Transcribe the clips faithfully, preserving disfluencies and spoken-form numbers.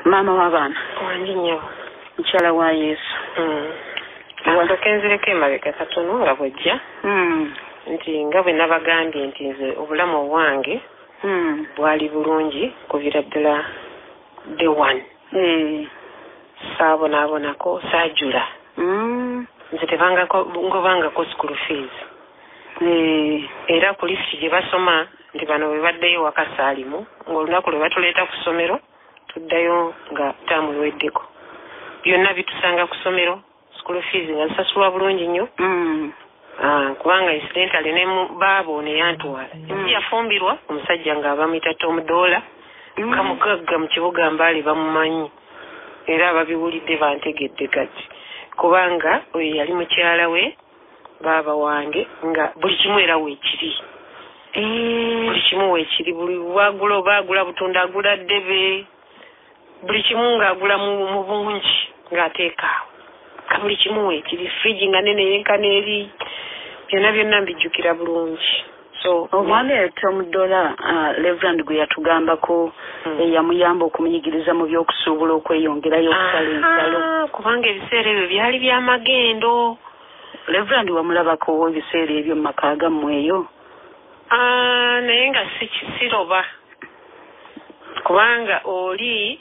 Mama w'abaana wangi nnyo mukyala wa Yesu. Wandokenzereko emabega katono nga bwejja nti nga bwe nabagambye nti nze obulamu obwange bwali bulungi kuviira ddala day one. Saabonaabonako saajula nze tebangobangako school fees. Era ku lisiti gye basoma nti bano bwe baddeyo waka saalimu ng'olunaku lwe batuleeta ku ssomero tuddayo nga taamu lweddeko. Byonna bitusanga ku ssomero school fees nga zisasulwa bulungi nnyo. Kubanga incidentally ne baabo ne yantwala ensi yafumbirwa omusajja ng'abamuyita Tom Dola kamugagga mu kibuga Mbale bamumanyi era ababiwulidde bantegedde kati kubanga oyo yali mukyala we baaba wange nga buli kimu era weekiri. Buli kimu weekiri, buli wagula baagula butunda agula ddebe, buli kimu ng'agula mu bungi ng'ateekaawo. Ka buli kimu weekiri, fridge nga nene yenkana eri, byonna byonna mbijjukira bulungi. So omwami Tom Dola Reverend gwe yatugambako yamuyamba okumuyigiriza mu by'okusuubula okweyongerayo okusala ensalo. Kubanga ebiseera ebyo byali by'amagendo. Reverend wamulabako ebiseera ebyo mu maka gammwe eyo? Naye nga siroba kubanga oli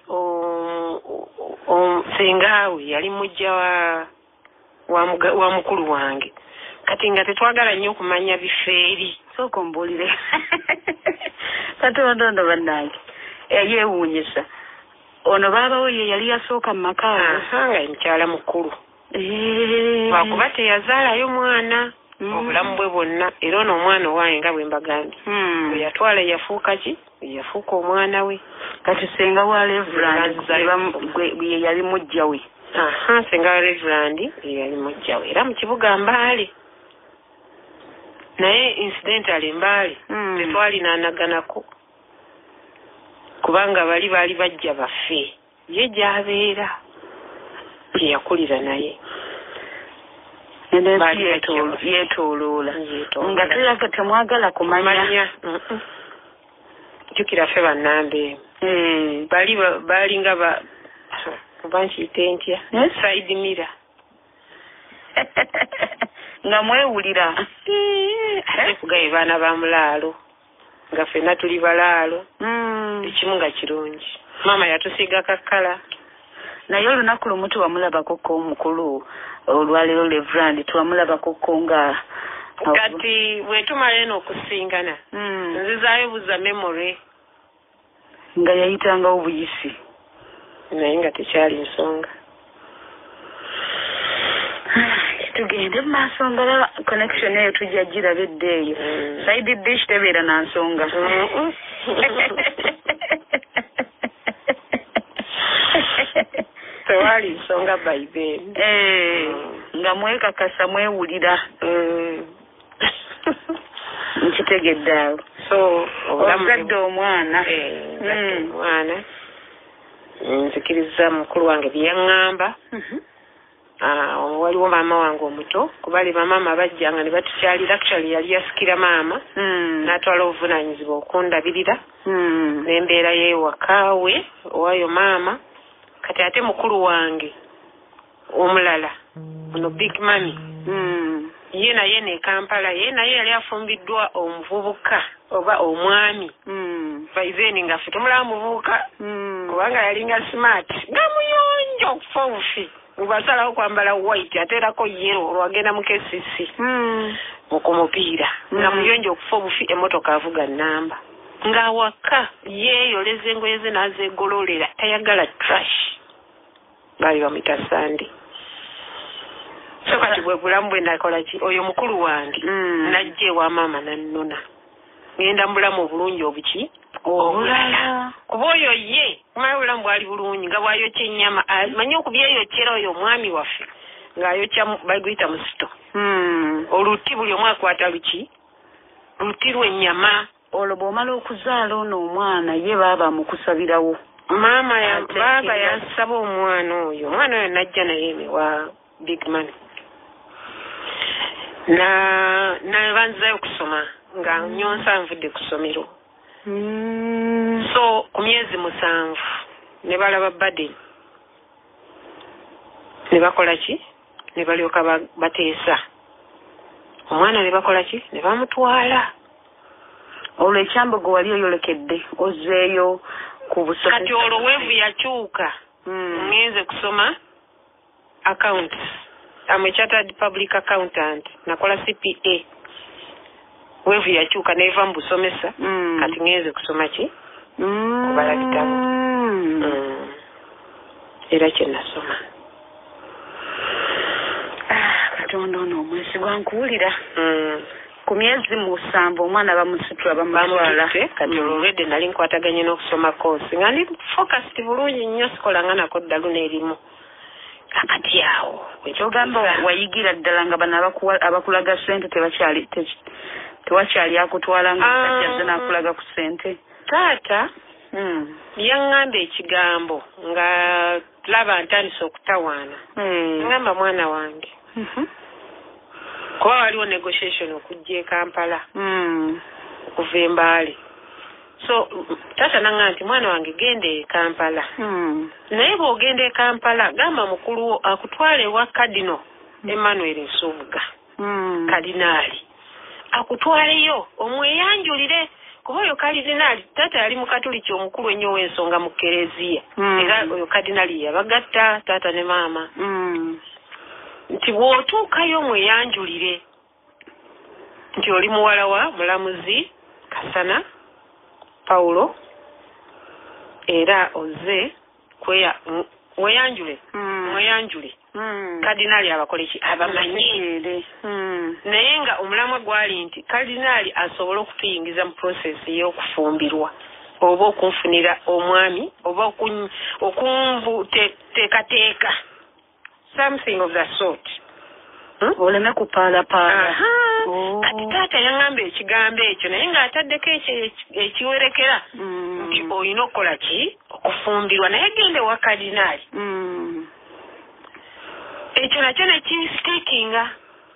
sengaawe yali mujja wa mukulu wange kati nga tetwagala nnyo okumanya bifeeri. Sooka ombuulire Katonda ono bannange yeewuunyisa ono baabawo ye yali yasooka mu maka nga mukyala mukulu lwakuba teyazaalayo mwana obulamu bwe bwonna. Era ono omwana owange nga bwe mbagambye bwe yatwala yafuuka ki yafuuka omwana we. Kati senga wa Reverend ye yali mujja we. Senga wa Reverend ye yali mujja we era mu kibuga Mbale. Naye incidentally Mbale tetwalinaanaganako kubanga bali baali bajja baffe ye gy'abeera yeyakulira naye yeetooloola nga tulaga temwagala kumanya. Jjukira ffe bannambe bali baalinga oba nkiyite ntya side mirror nga mwewulira ate kugaye baana ba mulaalo nga ffenna tuli balaalo ekimu nga kirungi. Maama yatusiiga kakkala. Naye olunaku lumu tuwamulabakoko omukulu olwaleero Reverend tuwamulabakoko nga kati bwe tumala eno okusingana nzizaayo buza memory nga yayitangawo buyisi naye nga tekyali nsonga. Tugende mu maaso ngala connection eyo tujja girabedde eyo side dish tebeera na nsonga. Tewali nsonga baibeni nga mwekakasa mwewulira nkitegedde awo. So ozadde omwana omwana nzikiriza mukulu wange byeyaŋŋamba. Waliwo maama wange omuto kubali bamaama bajjanga ne batukyalira actually yali yasikira maama n'atwala obuvunaanyizibwa okundabirira n'embeera y'ewakaawe owayo maama. Kati ate mukulu wange omulala ono Big Mami ye naye ne Kampala ye naye yali afumbiddwa omuvubuka oba omwami baiveni nga ffe tumulaba muvubuka kubanga yalinga smart nga muyonjo okufa obufi ubasalawo kwambala white ateerako yero olwagenda mu K C C okumupiira nga muyonjo okufa obufi emmotoka avuga nnamba nga waka yeeyoleza engoye ze n'azeegololera tayagala trash. Bali bamuyita Sandi. So kati bwe bulamu bwe nakola ki oyo mukulu wange najja ewa maama nannona ngenda mu bulamu obulungi obuki obulala kuba oyo ye kumanya obulamu bwali bulungi nga bwayokya ennyama manyi okubyeyokyera oyo omwami waffe ng'ayokya baguyita musito oluti buli omu akwata luki luti lw'ennyama. Olwo bw'omala okuzaala ono omwana ye baaba mukusabirawo. Maama ya baaba yansaba omwana oyo omwana oyo najja naye ewa Big Man na nabanzayo okusoma nga nyonsa nvudde ku ssomero. So ku myezi musanvu ne balaba Baden ne bakola ki ne balyoka bateesa omwana ne bakola ki ne bamutwala olwo ekyambogo wali oyolekedde ozzeeyo ku busoke kati olwo weevu yakyuka ngenze kusoma account I'm a chartered public accountant nakola C P A weevu yakyuka neva mu busomesa kati ngenze kusoma ki kubala bitabo era kye nasoma Katonda ono omwesigwa nkuwulira ku myezi musanvu omwana bamusitula bamutwala kati olwedde nali nkwataganye n'okusoma koosi nga ndi focused bulungi nnyo sikolanga nako ddalu n'erimu kakati awo ekyogamba wayigira ddala nga bano abakulaga ssente tebakyali tewakyali akutwala nga kajjaze n'akulaga ku ssente taata yaŋŋamba ekigambo nga laba ntandise okutawaana ngamba mwana wange kuba waliwo negotiation okujja e Kampala okuva e Mbale so taata nanga nti mwana wange genda e Kampala naye bw'ogenda e Kampala gamba mukulu akutwala ewa kadino Emmanuel Nsubuga kadinaali akutwaleyo omweyanjulire kuba oyo kadinaali taata yali mukatuliki omukulu ennyo w'ensonga mu kereziya era oyo kadinaali yabagatta taata ne maama nti bw'otuukayo mweyanjulire nti oli muwala wa mulamuzi Kasana Paulo era oze kweya weyanjule mweyanjule kadinaali abakoleki abamanyi naye nga omulamwa gwali nti kadinaali asobola okutuyingiza mu process y'okufumbirwa oba okunfunira omwami oba okunvuteekateeka something of the sort oleme kupaalapaala kati taata yaŋŋamba ekigambo ekyo naye ng'ataddeko ekyo ekiwerekera nti olina okukola ki okufumbirwa naye gende wa kadinaali ekyo nakyo nekinstakinga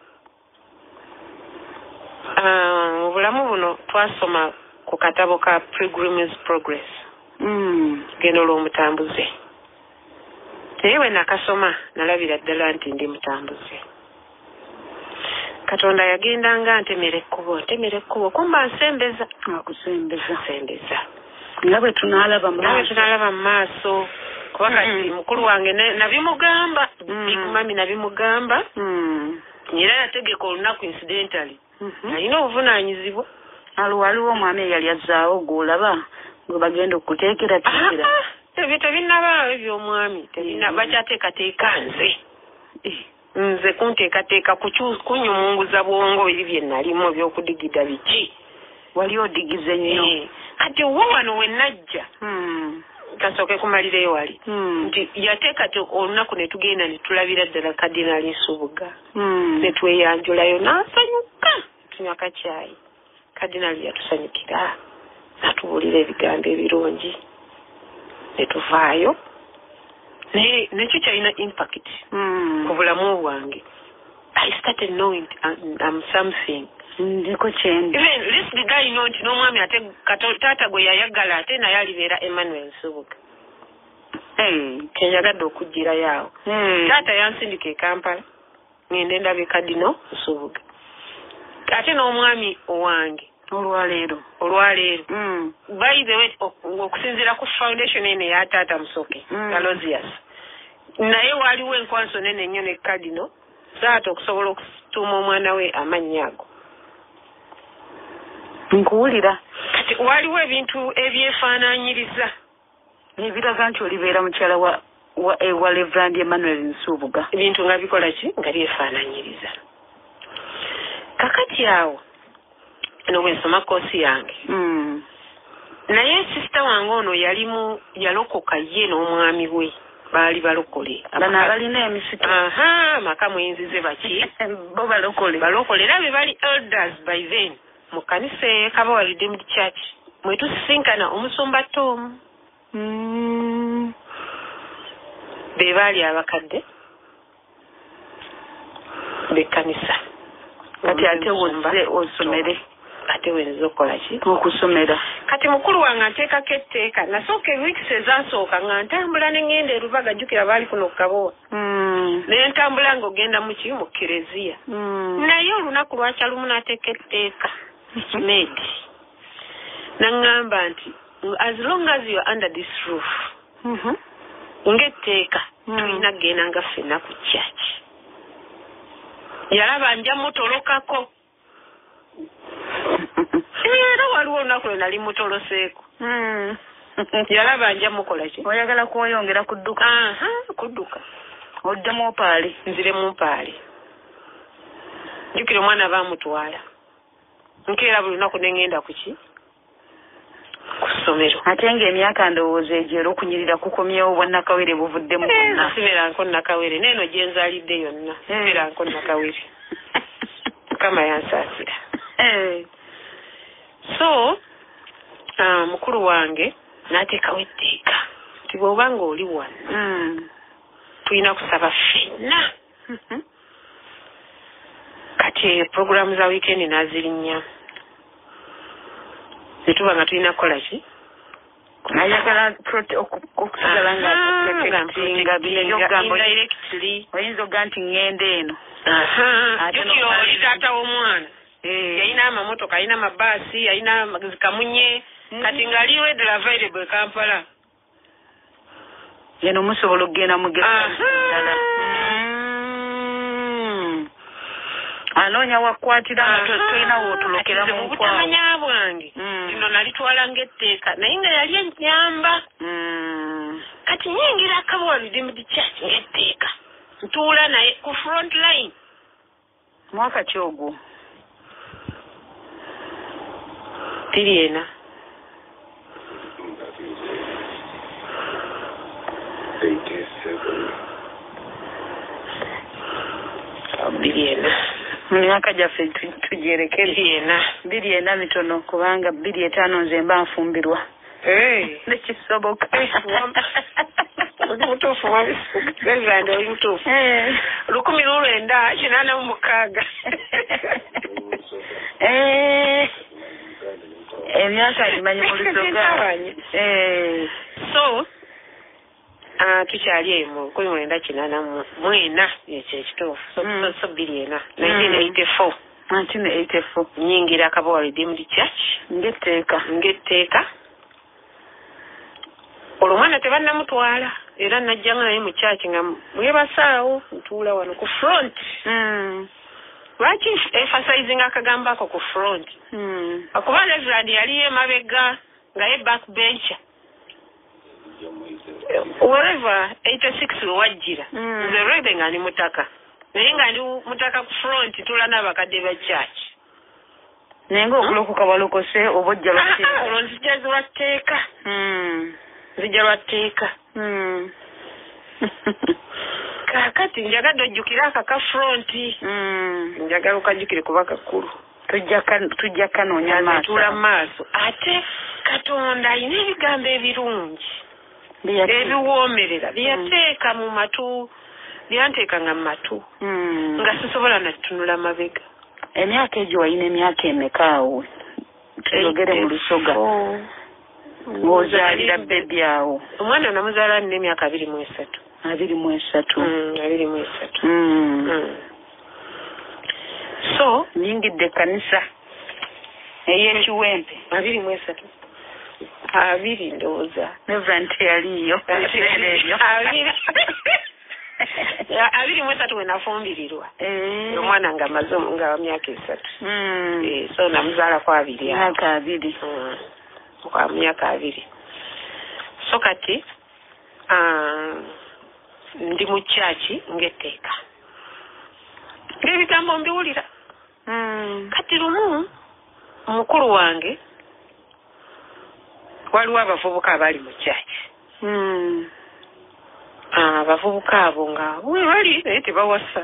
mu bulamu buno twasoma ku katabo ka Pilgrim's Progress genda olw'omutambuze naye bwe nakasoma nalabira ddala nti ndi mutambuze Katonda yagendanga ntemera ekkubo ntemera ekkubo kumba nsembeza akusembeza nsembeza nga bwe tunaalaba mu maaso tunaalaba mu maaso kuba kati mukulu wange nabimugamba big mami nabimugamba era yategeka olunaku incidentally alina obuvunaanyizibwa waliwo omwami eyali azzaawo gw'olaba gwe bagenda okuteekera teekera ebyo tebinnabaawo eby'omwami bakyateekateeka nze nze kunteekateeka kunyumunguza bwongo biri bye nalimu ebyokudigida biki wali odigize nnyo kati wo wano we najja kasooke kumalireyo wali nti yateeka ti olunaku ne tugenda ne tulabira ddala kadinaali Nsubuga ne tweyanjulayo n'asanyuka tunywa kakyayi kadinaali yatusanyukira n'atubuulira ebigambo ebirungi ne tuvaayo naye nekyo kyalina impact ku bulamu bwange I started knowing I'm something ndiko kyendi even this the guy know nti n'omwami ate taata gwe yayagala ate naye alibeera Emmanuel Nsubuga kenyagadde okugirayo awo taata yansindika e Kampala ngende ndabe kadino Nsubuga ate n'omwami owange olwaleero olwaleero by the way okusinziira ku foundation ene ya taata Musoke Galosius naye waliwo enkwanso nene nnyo ne kadino taata okusobola okutuuma omwana we amannya ago nkuwulira kati waliwo ebintu ebyefaanaanyiriza ebiraga nti olibeera mukyala wa wa Reverend Emmanuel Nsubuga ebintu nga bikola ki nga byefaanaanyiriza kakati awo eno bwe nsoma koosi yange naye sisita wange ono yalimu yalokoka ye n'omwami we baali balokole bano abalina emisito aha maka muyinzize baki bo balokole balokole era be bali elders by then mu kanisa y'Ekabawa Redeemed Church mwe tusisinkana omusumba Tom be baali abakadde b'ekkanisa kati ate wozze osomere ate wenza okukola ki okusomera kati mukulu wange ateekako etteeka nasooka ewiikisi ezasooka nga ntambula ne ŋŋenda e Lubaga jjukira baali kuno Kabowa naye ntambula ng'ogenda mu ki mu kereziya naye olunaku lwakya lumu n'ateeka etteeka meedi naŋŋamba nti as long as you are under this roof ng'etteeka tulina kgenda nga ffenna ku kyaki yalaba nja mutolokako era waliwo olunaku lwe nali mutoloseeko yalaba nja mukola ki oyagala kweyongera kudduka aha kudduka oddemu opaali nziremu mpaali jjukira omwana baamutwala nkeera buli lunaku ne ŋŋenda ku ki ku ssomero ate ng'emyaka ndowooza egyo era okunyirira kukomyewo bwannakawere buvuddemu bonna siberanko nnakawere neeno gye nzaalidde yonna siberanko nnakawere mukama yansaasira so uh, mukulu wange n'ateekawo etteeka nti bw'oba ng'oli wano tulina kusaba ffenna kati programu za wiikendi n'azirinnya netuba nga tulina kukola ki ayagala okusigala nga indirectly oyinza oga nti ŋŋenda eno jukira oli taata w'omwana yalina amamotoka yalina amabaasi yalina zikamunye kati ng'ali readily available e Kampala eno musobola okugenda mugedala anoonya wakwatira nga tolina wootolokera mu nkwawo butamanya bwange lino nalitwala ng'etteeka naye nga yali ennyamba kati nyingira Kabowa Redeemed Church ng'etteeka ntuula naye ku front line mwaka ki ogwo tiri ena biri ena myaka gyaffe tugyerekere biri ena biri ena mitono kubanga biri etaano nze mba nfumbirwa nekisoboka oli mutuufu wabisugezande oli mutuufu lukumi lulwenda kinaana mu mukaaga emyaka agimanyi mu lusoga so tukyali emu lukumi lwenda kinaana mwena ekyo ekituufu so biri ena nineteen eighty-four nineteen eighty-four nyingira Kabowa Redeemed Church ng'etteeka ng'etteeka olwo omwana tebannamutwala era najjanga naye mu kyaki nga mwebasaawo ntuula wano ku front lwaki emphasizing akagambo ako ku front akuba Reverend yaliyo emabega nga ye backbencher wherever eighty-six wewajjira nze rede nga ndi mutaka naye nga ndi mutaka ku front tuula n'abakadde ba kyaki naye ng'okulokoka balokose oba ojja lwatteeka olwo nzijja lwatteeka nzijja lwatteeka kaakati njagadde ojjukire akaka fronti njagala okajjukire kuba kakulu tujja kanoonya maaso tuula maaso ate Katonda alina ebigambo ebirungi ebiwoomerera byeyateeka mu matu byanteekanga mu matu nga sisobola natunula mabega emyaka egyo walina emyaka emekaawo tuyogere mu lusoga ng'ozaalira bebi awo omwana namuzaala nina emyaka abiri mu esatu abiri mu esatu abiri mu esatu so nyingidde ekkanisa ey'ekiwempe abiri mu esatu abiri ndowooza Reverend teyaliyo ebyo abiri mu esatu we nafumbirirwa omwana nga amaze nga wa myaka esatu so namuzaalako abiri myaka abiri kwa myaka abiri so kati ndi mu kyaki ng'etteeka ng'ebigambo mbiwulira kati lumu mukulu wange waliwo abavubuka abali mu kyaki abavubuka abo nga we bali naye tebawasa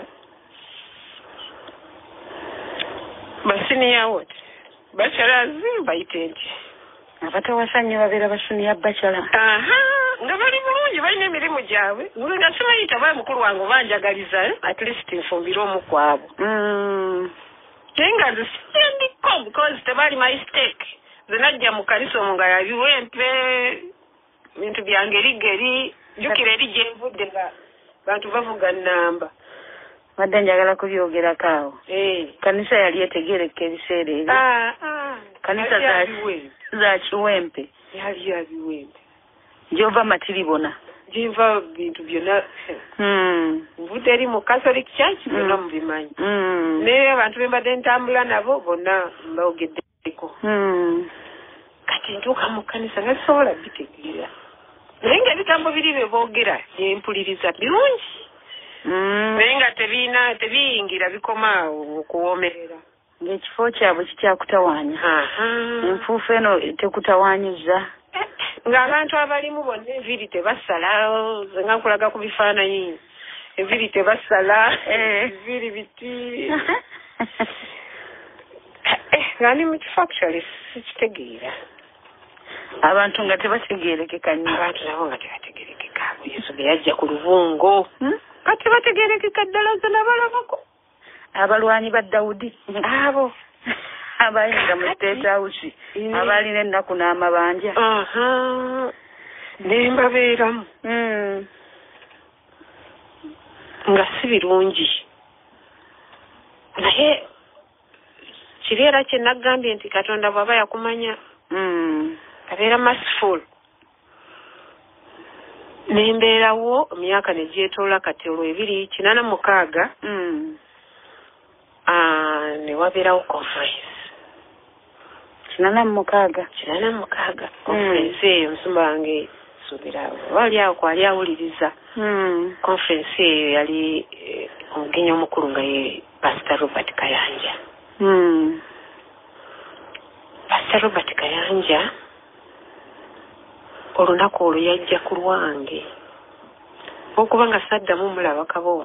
basiniya woti bacalazi bayite nti abatawasa nnyo babeera basuniya bacala nga bali bulungi balina emirimu gyabwe nga sibayita baye mukulu wange obanjagaliza at least nfumbire omu kwabo naye nga nze siyandiko ko because tebali mistake zenajja mu kanisa omwo nga yabiwempe bintu byangerigeri jukira eri gyenvudde nga bantu bavuga nnamba badde njagala kubyogerako awo eh kanisa yali etegereka ebiseera ebyo ah ah kanisa za za kiwempe yali yabiwempe Jehova matiribona jiva bintu byonna mm mvudde eri mu Catholic Church byonna mubimanyi mm ne abantu bembadde ntambula nabo bonna mbaogeddeko mm kati ntuuka mu kanisa nga sobola bitegeera naye nga ebigambo biri bye boogera empuliriza birungi naye nga tebiina tebiyingira bikomaawo okuwoomerera ng'ekifo kyabwe kikyakutawaanya enfuufu eno tekutawaanyiza ng'abantu abalimu bonna enviri tebasala nga nkulaga ku bifaananyi enviri tebasala enviri biti nga ndi mu kifo actually sikitegeera abantu nga tebategeerekeka nnyo abantu nabo nga tebategeerekeka yesu bwe yajja ku lubungo nga tebategeerekeka ddala ze nabalabako abalwanyi ba Dawudi abo abayinza mu State House abalina ennaku n'amabanja ne mbabeeramu nga si birungi naye kiri era kye nagambye nti Katonda bw'aba yakumanya abeera merciful nembeerawo emyaka ne gyetoola kati olwo ebiri kinaana mukaaga ne wabeerawo conference kinaana mukaaga kinaana mukaaga conference eyo musumba wange suubira wali awo kwali awuliriza conference eyo yali omugenyi omukulu nga ye Pastor Robert Kayanja Pastor Robert Kayanja olunaku olwo yajja ku lwange okuba nga saddamu mulaba kabowa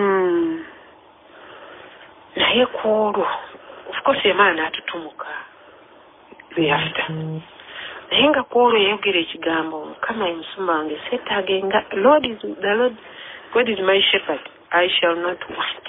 naye ku olwo of course emaana atutumuka after naye nga ku olwo yayogera ekigambo mukama emusumba wange seetaagenga Lord is the Lord God is my shepherd I shall not want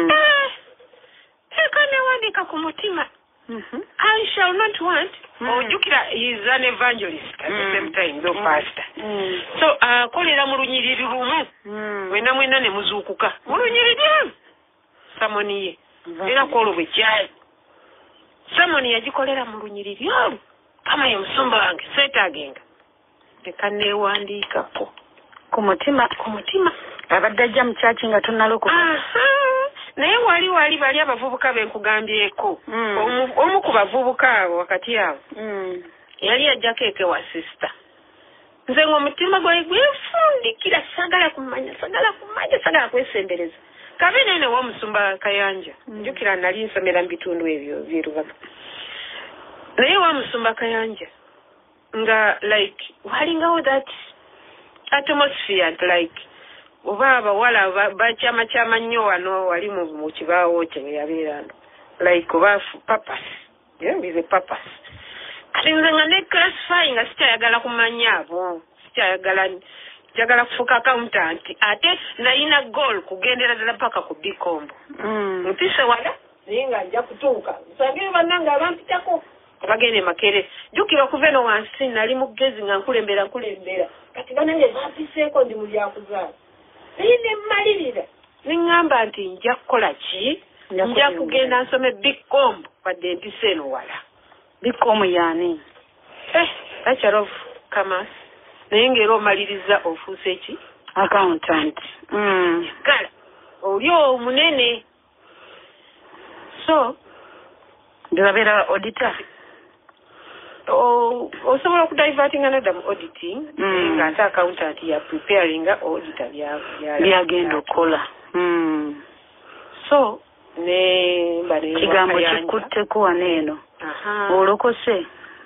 eka newandiika ku mutima I shall not want ojjukira he is an evangelist at the same time though pastor so akolera mu lunyiriri lumu mwena mwena ne muzuukuka mu lunyiriri lumu samoni ye era kwolwo bwe kyali samoni yagikolera mu lunyiriri olwo kama ye musumba wange seetaagenga leka neewandiikako ku mutima ku mutima abadde ajja mu kyaki nga tonnalokoka naye wali wali bali abavubuka benkugambyeko omu ku bavubuka abo wakati abo yali yajjako eke wa sister nze ng'omutima gwayi gwefundikira sagala kumanya sagala kumanya sagala kwesembereza kabe nene w'omusumba Kayanja njukira nali nsomera mu bitundu ebyo by'Rubaga naye w'omusumba Kayanja nga like walingawo that atmosphere like oba abawala bakyamakyama nnyo wano wali mu kibaawo kye yabeerano like oba purpose yeah, with a purpose kati nze nga ne classify nga sikyayagala kumanya abo sikyayagala njagala kufuuka accountant ate nalina goal kugendera ddala paka ku bikombo mpise wala naye nga nja kutuuka nsangire bannange abampitako bagende makere jjukira okuva eno wansi nali mugezi nga nkulembera nkulembera kati banange bampiseeko ndi mu byakuzaala naye ne mmalirira ne ŋŋamba nti nja kukola ki nja kugenda nsome bikombo wadde mpise eno wala bikomu yaani eh Bachelor of Commerce naye ng'era omaliriza ofuuse ki accountant mm. kala oli omunene so ndirabeera auditor osobola okudivertinga nadda mu auditing ng'ate accountant ya preparing auditor byagenda okukola so ne kigambo kikutteko wano eno olokose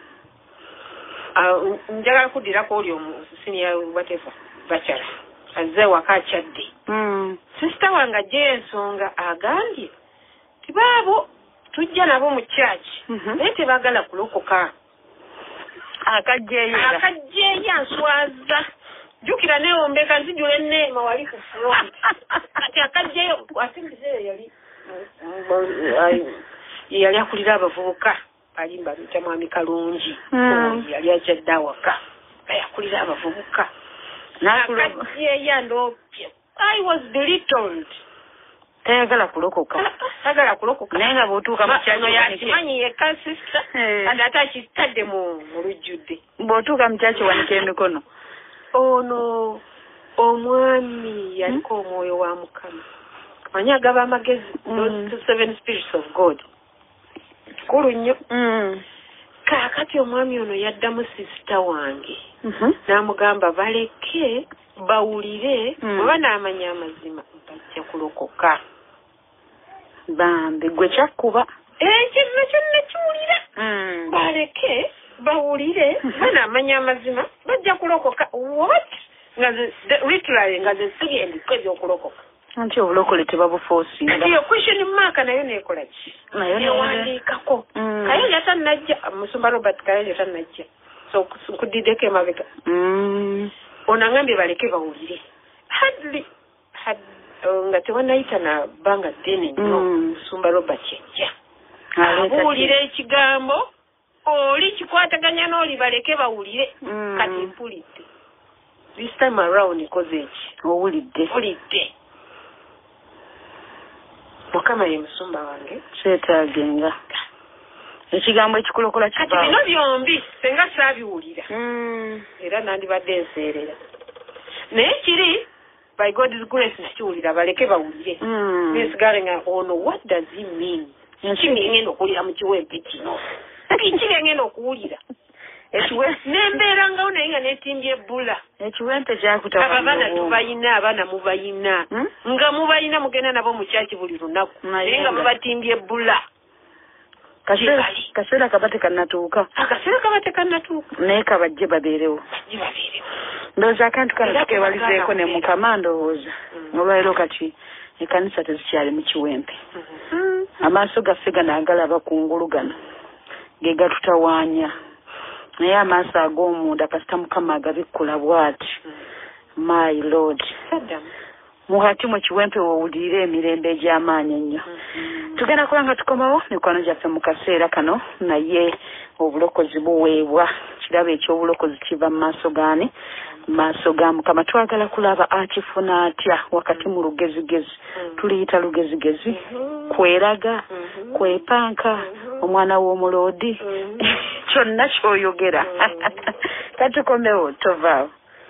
njagala kuddirako oli omusiniya whatever bachelor azze waka akyadde sisita wange ajja ensonga agambye tibaabo tujja nabo mu kyaki naye tebaagala kulokoka akajjeeyo akajjeeyo answaza jjukira newombeka nzijula enneema wali ku front kati akajjeeyo ate muzeeyo yali yali akulira abavubuka balimba bita mwami Kalungi yali ajjadde awaka yakulira abavubuka nakajeyando I was belittled tayagala kulokoka tayagala kulokoka naye nga bw'otuuka mu kyalo yakimanyi yekka sister and ate akitadde mu lujjudde bw'otuuka mu kyaki wanika emikono ono omwami yaliko omwoyo wa Mukama manyi agaba amagezi those seven spirits of God kikulu nnyo kaakati omwami ono yaddamu sisita wange n'amugamba baleke bawulire oba n'amanya amazima bajja kulokoka bambi gwe kyakkuba ekyo nakyo nakiwulira baleke bawulire oba n'amanya amazima bajja kulokoka what nga literally nga ze siri endiko ez'okulokoka anti obulokole tebabufoosinga iyo question mark nayo nekola ki newandiikako kayo yatannajja Musumba Robert kayo yatannajja so kudiddeko emabega ono angambye baleke bawulire hadli nga tewanayita na bbanga ddene nnyo Musumba Robert yajja abuulira ekigambo oli kikwataganya n'oli baleke bawulire kati mpulidde this time around ikoze eki owulidde owulidde Mukama ye musumba wange kyetaagenga ekigambo ekikulokola kiva kati bino byombi senga saabiwulira era nandibadde enseerera naye kiri by God's grace nakiwulira baleke bawulire nesigale nga ono what does he mean kingengenda okuwulira mu kiwempe kino kingengenda okuwulira nembeera ngawo naye nga netimbye ebbula ekiwempe kyakutaba abaana tubayina abaana mubayina nga mubayina mugenda nabo mu kyaki buli lunaku naye nga mubatimbye ebbula kaseera kaba tekannatuuka akaseera kaba tekannatuuka naye kabajje babeerewo ndowooza akantu kano tukewalizeeko ne Mukama ndowooza olwaleero kati ekkanisa tezikyali mu kiwempe amaaso gaffe gano agalaba kungulu gano ge gatutawaanya naye amaaso ag'omunda kasita Mukama agabikkula bw'ati my lord muhati mu kiwempe wowulire emirembe egy'amaanyi ennyo tugenda kuba nga tukomawo mikwano gyaffe mu kaseera kano naye obulokozi buweebwa kirabo ekyobulokozi kiva mu maaso gaani mu maaso ga Mukama twagala kulaba akifuna atya wakati mu lugezigezi tuliyita lugezigezi kweraga kwepanka omwana w'omuloodi kyonna kyoyogera katukomewo tovaawo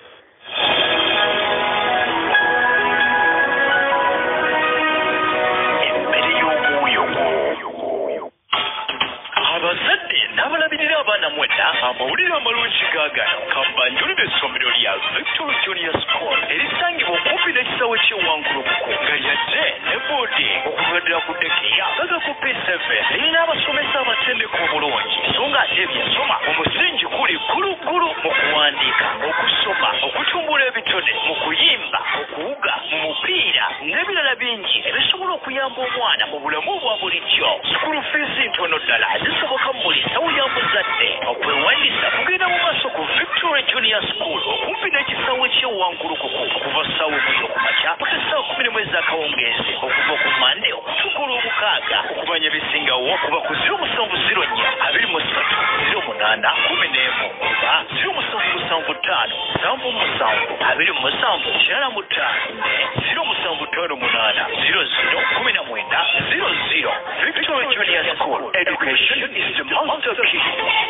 abazadde n'abalabirira abaana mwenda amawulire amalungi gaagano kambanjulira essomero lya Victory Junior School erisangibwa okumpi n'ekisawe ky'ewankulukuku nga yadde ne boodi okuvuddira ku dekiya gaga ku P seven lirina abasomesa abatendeka obulungi so nga ate ebyensoma omusingi guli gguluggulu mu kuwandiika okusoma okutumbula ebitone mu kuyimba okuwuga mu mupiira n'ebirala bingi ebisobola okuyamba omwana mu bulamu obwa bulijjo sukulu fiisi ntono ddala zisoboka mu buli sawo ya muzadde okwewandiisa kugenda mu maaso ku Victory Junior School okumpi n'ekisawe ky'ewankulukuku okuva ssaawa emu okumakya paka ssaawa kumi n'emu ez'akawungeezi okuva ku Mande okutuuka olw'omukaaga okubanya ebisingawo kuba ku ziro musanvu ziro nnya abiri mu ssatu ziro munaana kumi n'emu oba ziro musanvu musanvu ttaano musanvu musanvu abiri mu musanvu kirala mu ttaano ne ziro musanvu ttaano munaana ziro ziro kumi na mwenda ziro ziro Victory Junior School education is the master key.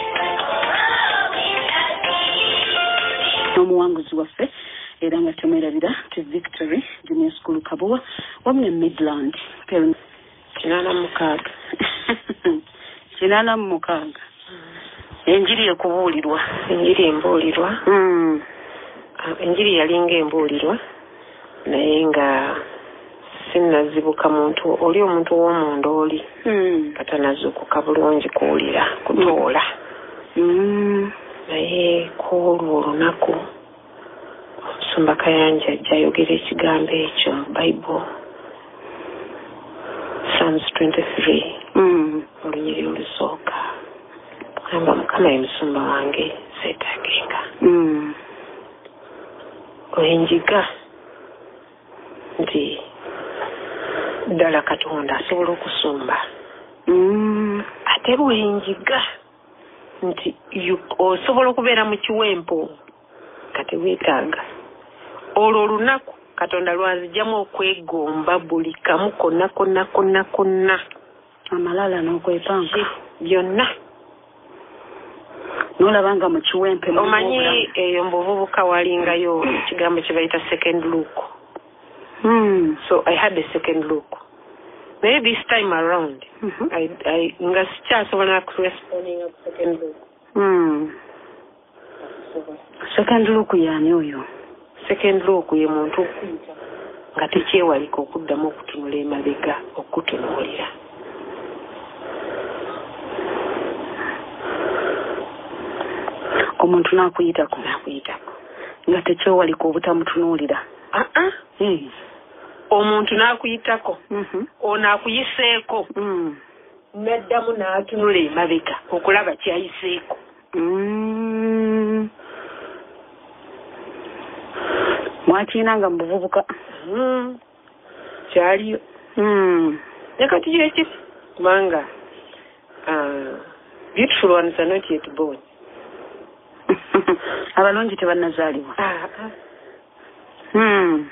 Omuwanguzi waffe era nga tumwerabira ti Victory Junior School Kabowa wamwe Midland kinana mukaaga kinana mukaaga enjiri ekubuulirwa enjiri embuulirwa mm. enjiri yalinga embuulirwa naye nga sinnazibuka muntu oli omuntu w'omunda oli mm. katanazukuka bulungi kuwulira kutoola mm. naye kwolwo olunaku omusumba Kayanja ajja ayogera ekigambo ekyo mu Bible Psalms twenty-three mm. olunyiri olusooka gamba Mukama ye musumba wange seetaagenga mm. enjiga nti ddala Katonda asobola okusumba mm. ate bwenjiga nti osobola okubeera mu kiwempo kati weetaaga olwo olunaku Katonda lwanzijjamu okwegomba buli kamu konna konna konna konna amalala n'okwepanka byonna n'olabanga mu kiwempe omanyi eyo mbuvubuka walingayo ekigambo kye bayita second look. Hmm. So I had a second look. Maybe this time around, mm-hmm. I I nga sikyasobola responding to second look. Hmm. Second look yani oyo. Second look ye muntu nga tekyewalika okuddamu okutunula emabega okutunuulira. Omuntu n'akuyitako n'akuyitako nga tekyewalika obutamutunuulira. Ah ah. Hmm. Omuntu n'akuyitako Mhm. ono akuyiseeko Mm. n'addamu n'atunula emabega okulaba kyayiseeko. Mm. Mwakiinanga mu buvubuka. Mm. Kyaliyo. Mm. Ne kati kyekiri kubanga uh, beautiful ones are not yet born. Abalungi tebannazaalibwa. Ah, ah. Hmm.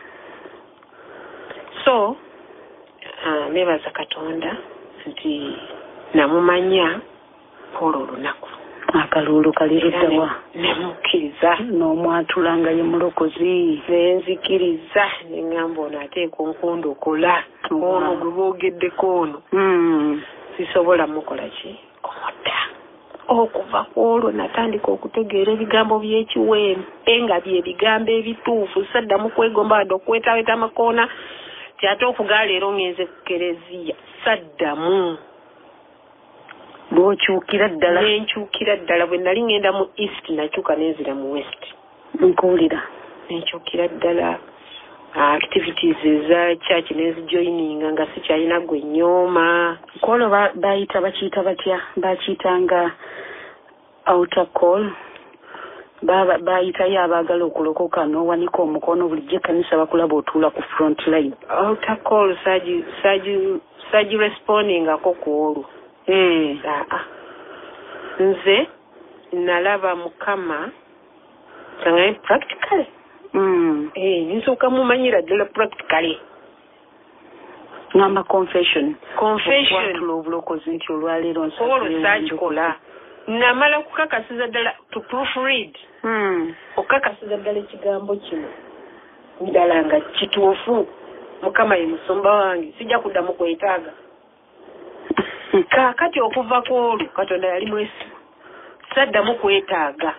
So uh, nebaza Katonda nti namumanya olwo olunaku akalulu kaliruddawa nemukkiriza n'omwatulanga ye mulokozi nenzikiriza neŋŋamba ono ateeka onkundokola ono gwe boogeddeko ono Hmm. sisobola mukola ki kumutta. Okuva ku olwo natandika okutegeera ebigambo by'ekiwempe nga bye bigambo ebituufu saddamu kwegomba wadde okwetaweta amakoona ti ate okugaa leero ngenze ku kereziya saddamu bw'okyukira ddala nenkyukira ddala bwe nali ngenda mu east nakyuka nenzira mu west nkuwulira nenkyukira ddala activities eza church nezijoininga nga sikyalina gwe nyooma. kwolwo bayita bakiyita batya bakiyitanga outer call bayitayo abaagala okulokoka n'owanika omukono bulijjo ekkanisa bakulaba otuula ku front line. Outer call saji saji saji respondingako ku olwo. Eh. Aa nze nalaba Mukama sangaye practically. Mm. Eh ninsooka mumanyira ddala practically. Ngamba confession. Confession. Watula obulokozi nti olwaleero olwo saakikola. Namala kukakasiza ddala to proofread. Hmm. Okukakasiza ddala ekigambo kino ddala nga kituufu Mukama ye musumba wange sijja kuddamu kwetaaga. Kaakati okuva ku olwo Katonda yali mwesiga saddamu kwetaaga.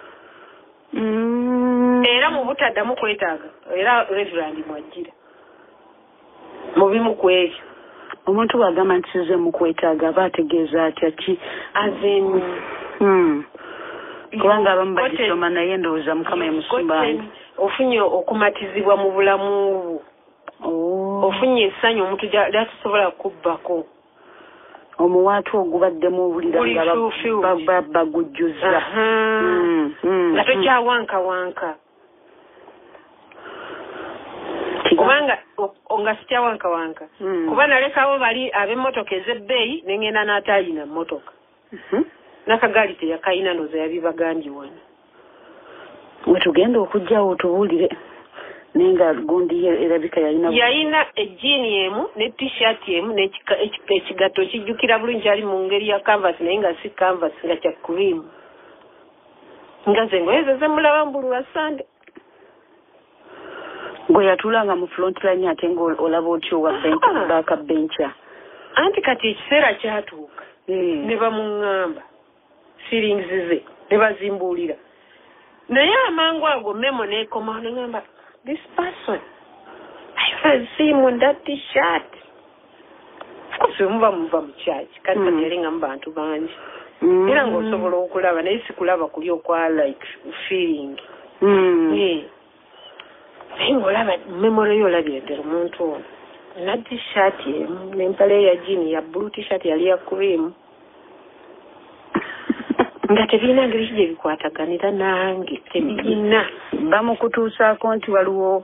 Mm. Era mu butaddamu kwetaaga era Reverend Mwajjira mu bimu ku ebyo omuntu bw'agamba nti size mu kwetaaga aba ategeeza atya ki azeni. Hmm. Kubanga abamu bagisoma naye ndowooza Mukama ye musumba wange. Ofunye okumatizibwa mu bulamu Oh. ofunye essanyu omuntu lyatusobola kubbako. Omuwaatu ogubaddemu obulira nga bagujjuza. Nga tokyawanka wanka. Kubanga nga sityawanka wanka. Kuba nalekawo bali ab'emmotoka ez'ebbeeyi nengenda n'ataalina mmotoka. N'akagaali teyakayina noza yabibagambye wano. We tugenda okujjawo otubuulire naye nga gundi erabika yalina yalina ejiini emu ne t-shirt emu n'ekigatto kijjukira bulungi ali mu ngeri ya canvas naye nga si canvas nga kya cream. Nga ze engoye ze zemulaba mbulwa Sande. Gwe yatuulanga mu front line ate ng'olaba otya owa backup bencha. Anti kati ekiseera kyatuuka ne bamuŋŋamba feelings ze ne bazimbuulira. Naye amangu ago memo n'ekomawo ne ŋŋamba this person I haven't seen him on that t-shirt. Of course muba muva mu church kati kati yali nga mu bantu bangi. Era ng'osobola okulaba naye si kulaba kuli okwa like feeling. Naye ng'olaba memoro yo olabye ddala omuntu ono na t-shirt emu n'empale ya jini ya blue t-shirt yali ya cream nga tebirina ngeri ki gye bikwataganira nange tebirina. Bamukutuusaako nti waliwo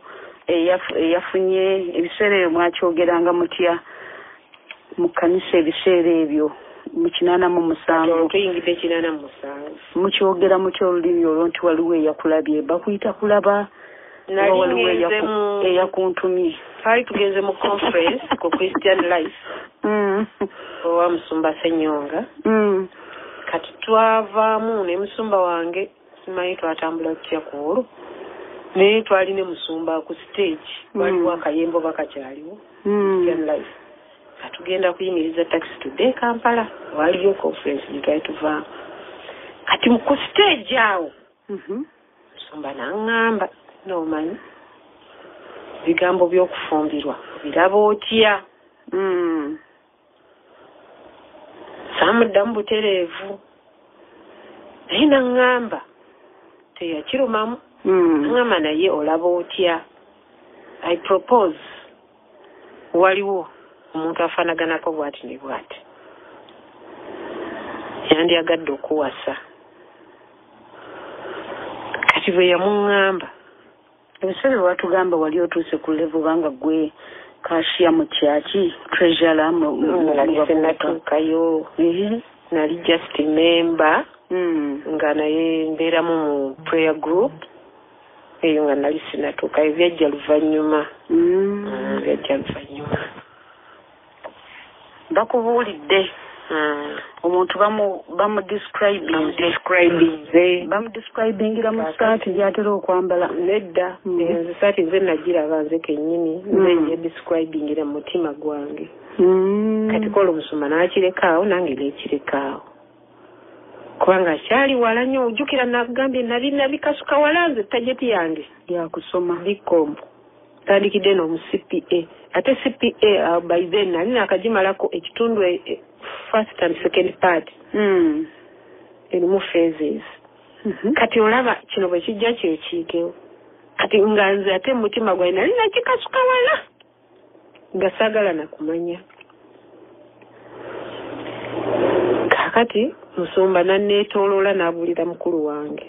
eyafunye ebiseera ebyo mwakyogeranga mutya mu kkanisa ebiseera ebyo mu kinaana mu musanvu tuyingidde kinaana mu musanvu mukyogera mutya olulimi olwo nti waliwo eyakulabye bakuyita kulaba nali eyakuntumye twali tugenze mu conference ku Christian Life owa Musumba Senyonga kati twavaamu ne musumba wange simanyi twatambula tutya ku olwo naye twali ne musumba ku stage waliwo akayembo bakakyaliwo Christian Life katugenda kuyimiriza taxi tudde Kampala waliyo conference gye tuvaamu kati ku stage awo musumba n'aŋŋamba n'omanyi bigambo by'okufumbirwa biraba otya samuddamu butereevu naye n'aŋŋamba teyakirumamu aŋŋamba naye olaba otya I propose waliwo omuntu afaanaganako bw'ati ne bw'ati yandyagadde okuwasa kati bwe yamuŋŋamba ebiseera watugamba wali otuuse ku level banga gwe kashiya mu kyaki treasurer natuukayo nali just member nga naye mbeeramu mu prayer group eyo nga nali sinatuukayo byajja luvannyuma byajja luvannyuma bakubuulidde omuntu bamudescribingira mu saati gyatera okwambala nedda saati nze nagiraba nze kennyini nze njedescribingira mu mutima gwange kati kola omusumba n'akirekaawo nange nekirekaawo kubanga akyali wala nnyo ojjukira nagambye nali nabikasuka wala nze tajeti yange yakusoma bikombo tandikidde n'omu C P A ate C P A uh, by then nali nakagimalako ekitundu e, first and second part mm. erimu phases mm-hmm. kati olaba kino bwe kijja kyekiikewo kati nga nze ate mu mutima gwayi nali nakikasuka wala nga saagala nakumanya kakati musumba nanneetooloola n'abuulira mukulu wange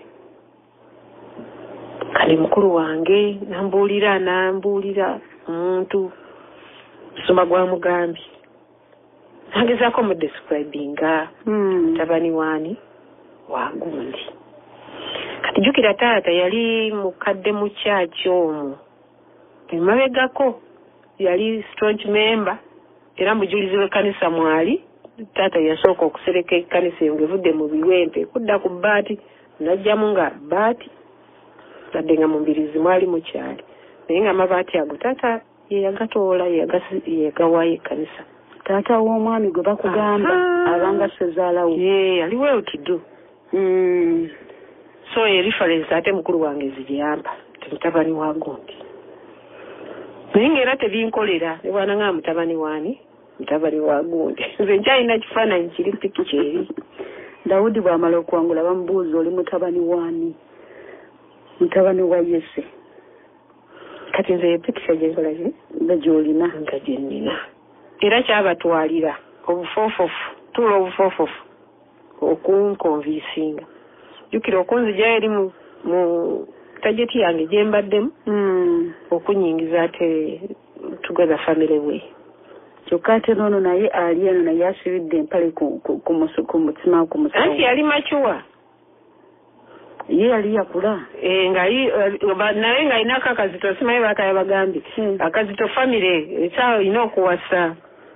kale mukulu wange nambuulira nambuulira omuntu musumba gwamugambye nagezaako mu describinga mutabani waani wagundi kati jjukira taata yali mukadde mu kyaki omwo emabegako yali strong member era mujulizi w'ekkanisa mwali taata yasooka okusereka ekkanisa eyo ng'evudde mu biwempe kudda ku bbaati najjamu nga bbaati badde nga mu mbirizi mwali mukyali naye nga amabaati ago taata ye yagatoola yegawaayo ekkanisa taata w'omwami gwe bakugamba abanga sezaalawo ye ali well to do mm. so ye reference ate mukulu wange zigiyamba ti mutabani wa gundi naye ng'era tebinkolera ne bwana nga mutabani waani mutabani wa gundi nze nkyalina kifaananyi kiri pikica eri Dawudi bw'amala okuwangula bamubuuza oli mutabani waani mutabani wa Yese kati nze pikica gyenkola ki nga gy'olina nga gye nnina era kyabatwalira obufoofofu tuula obufoofofu okunkonviisinga jjukira okunzigyayo eri mu tajeti yange gye mbaddemu okunyingiza ate together family way kyokka ate noono naye ali eno naye asibidde empale ku mutima ku musawo anti yali macuwa ye yali yakula naye ng'alinako akazito simanyi bakaya bagambye akazito famire ekyawo olina okuwasa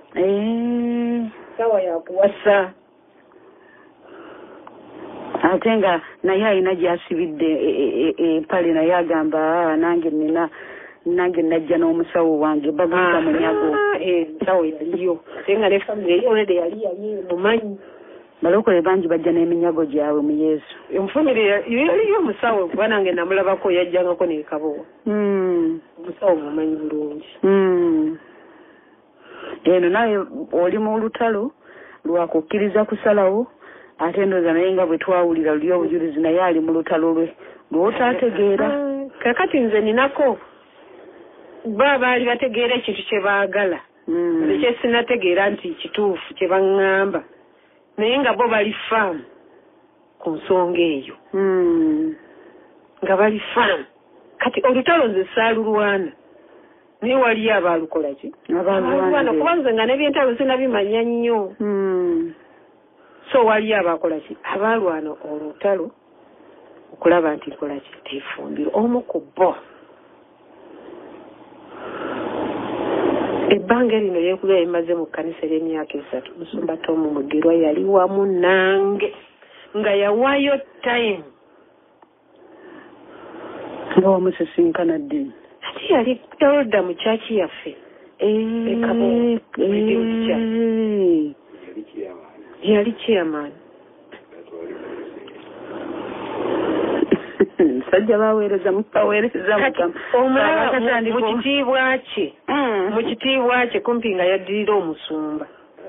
sawa yakuwasa ate nga naye alina gy'asibidde empale naye agamba nange nina nange najja n'omusawo wange baguza munyago ensawo yaliyo ate nga ne famire eyo olede yali yali mumanyi balokole bangi bajja n'eminyago gyabwe mu Yesu enfamire yaliyo omusawo kuba nange namulabako yajjangako n'ekabowa omusawo mumanyi bulungi eno naye oli mu lutalo lwakukkiriza kusalawo ate ndowooza naye nga bwe twawulira luli obujulizi naye ali mu lutalo lwe lwotaategeera kakati nze ninako ba baali bategeera ekintu kye baagala ekye sinategeera nti kituufu kye baŋŋamba naye nga bo bali faamu ku nsonga eyo nga bali faamu kati olutalo nze saalulwana naye waliyo abaalukola ki abaalulwana kuba nze nga n'ebyentalo sinabimanya nnyo so wali abakola ki abalwana olutalo okulaba nti nkola ki tefumbiro omu ku bo ebbanga lino yeekubya emaze mu kkanisa ly'emyaka esatu musumba Tom Mugerwa yali wamu nange nga yawaayo time nga wamusisinkana ddini ati yali elda mu kyaki yaffe ekabo yali chairman sajja baweereza mupaweereza omulala mu kitiibwa kye mu kitiibwa kye kumpi nga yaddirira omusumba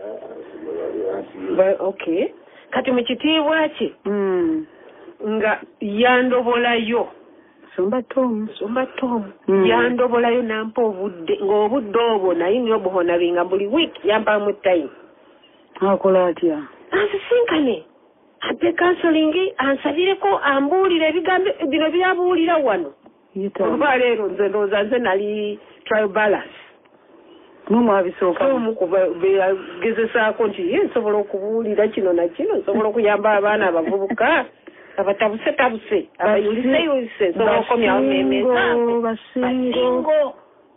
okay kati mu kitiibwa kye nga yandobolayo Sumba Tom Sumba Tom yandobolayo nampa obudde ng'obudde obwo naye nyo buhona binga buli week yampamu time akola atya ansisinkane ampe counseling ansabireko ambuulira ebigambo bino byabuulira wano olwa leero nze ndowooza nze nali trial balance mumwabisooka beyagezesaako nti ye nsobola okubuulira kino na kino nsobola okuyamba abaana abavubuka abatabuse tabuse abayulise yulise nsobola okomyawo memeza basingo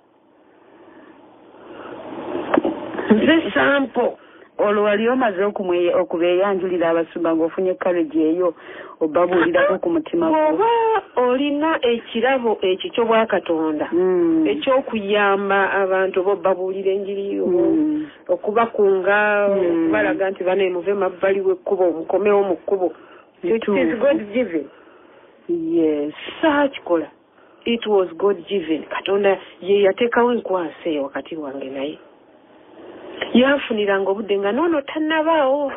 nze sampo olwo wali omaze okubeeyanjulira abasumba ng'ofunye courage eyo obabuulirako ku mutima oba olina ekirabo ekyo ky'obwakatonda eky'okuyamba abantu oba obabuulira enjiri okubakunga balaga nti bane muve mabbali w'ekkubo mukomewo mu kkubo it is God given yes saakikola it was God given katonda ye yateekawo enkwasa eyo wakati wange naye yanfuniranga obudde nga noono tannabaawo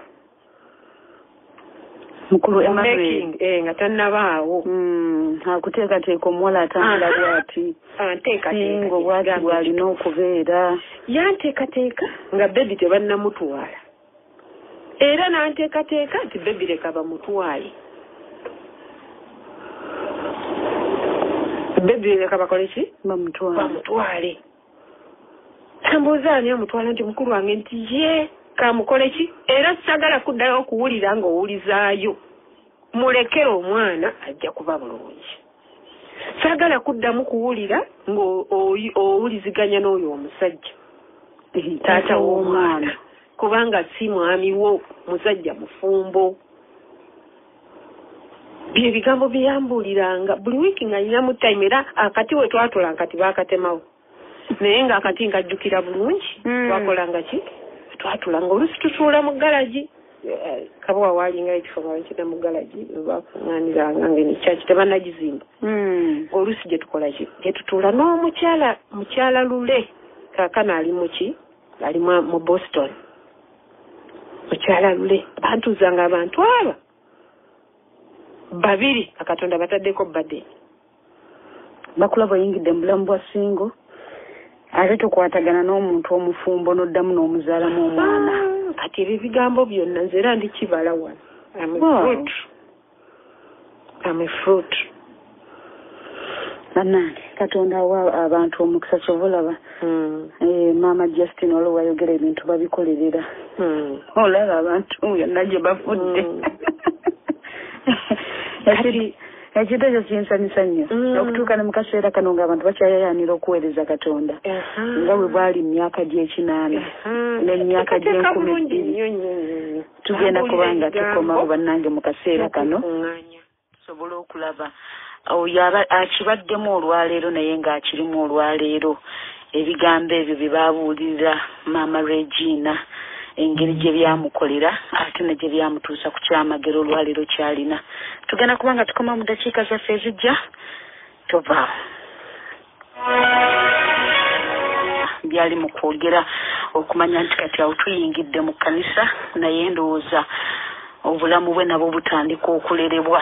mukulu Emmanuel eh nga tannabaawo akuteekateeka omuwala atambula bwati anteekateeka bwati bwalina okubeera yanteekateeka nga bebi tebannamutwala era n'anteekateeka nti bebi leka bamutwale bebi leka bakole ki bamutwale tambuuza ani omutwala nti mukulu wange nti ye kamukole ki era sagala kuddayo okuwulira ng'owulizaayo mulekere omwana ajja kuba bulungi sagala kuddamu kuwulira ng'owuliziganya n'oyo omusajja taata w'omwana kubanga si mwami wo musajja mufumbo bye bigambo byeyambuuliranga buli wiiki nga nyinamu time era akati we twatula nkati baakatemawo naye ng'akati ngajjukira bulungi twakolanga ki twatulanga olusi tutuula mu galagi kabuwa waalinga ekifo nga bakita mu galagi bakuŋŋaaniranga ng'enikyaki tebannagizimba olusi gye tukola ki gye tutuula n'omukyala mukyala lule kaakano ali mu ki ali mu Boston mukyala lule bantuuzanga abantu aba babiri akatonda bataddeko badde bakulaba oyingidde mu bulamu bwa singo ate tukwatagana n'omuntu omufumbo n'oddamu n'omuzaalamu omwana kati ebyo ebigambo byonna nze era ndi kibala wano am a fruit am a fruit bannange katonda awa abantu omukisa kyobulaba maama Justin olwo wayogera ebintu babikolerera olaba abantu yonna gye bafudde ekintu ekyo kinsanyusa nnyo okutuuka ne mu kaseera kano ng'abantu bakyayayaanira okuweereza katonda nga bwe bwali mu myaka gy'ekinaana n'emyaka gy'enkumi bbiri tugenda kuba nga tukomawo bannange mu kaseera kano tusobole okulaba oyo akibaddemu olwaleero naye ng'akirimu olwaleero ebigambo ebyo bye baabuulirira maama Regina engeri gye byamukolera ate ne gye byamutuusa ku kyamagero olwaleero kyalina tugenda kuba nga tukoma mu dakiika zaffe ezijja tovaawo byali mu kwogera okumanya nti kati awo tuyingidde mu kkanisa naye ndowooza obulamu bwe nabwo butandika okulerebwa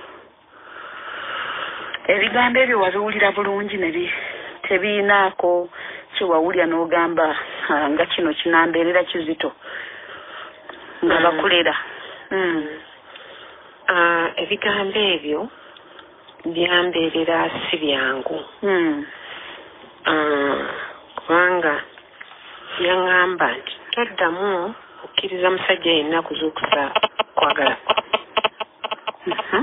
ebigambo ebyo wabiwulira bulungi ne tebiinaako kyewawulya n'ogamba nga kino kinambeerera kizito nga bakulera ebigambo ebyo byambeerera si byangu kubanga yaŋŋamba nti toddamu kukkiriza musajja yenna kuzuukusa kwagala Mhm.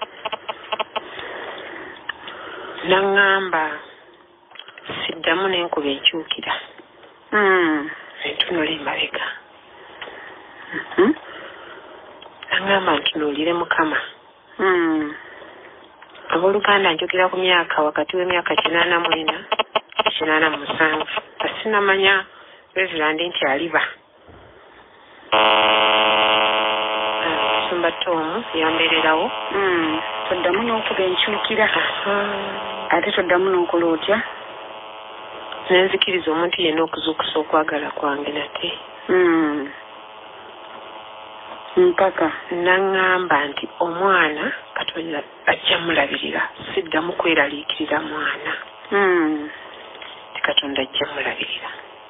naŋŋamba siddamu n'enkuba enkyukira Mm. entunula emabega Mhm. naŋŋamba ntunuulire Mukama. Mm. Abooluganda njogera ku myaka wakati w'emyaka kinaana mu ena kinaana mu musanvu nga sinamanya Reverend nti aliba. Musumba Tom yambeererawo. Mm. Toddamu n'okuba enkyukira ate toddamu n'okola otya. Nenzikiriza omuntu yenna okuzuukusa okwagala kwange nate. Mm. Mpaka naŋŋamba nti omwana Katonda ajja mulabirira, siddamu kweraliikirira mwana. Mm. Katonda ajja mulabirira.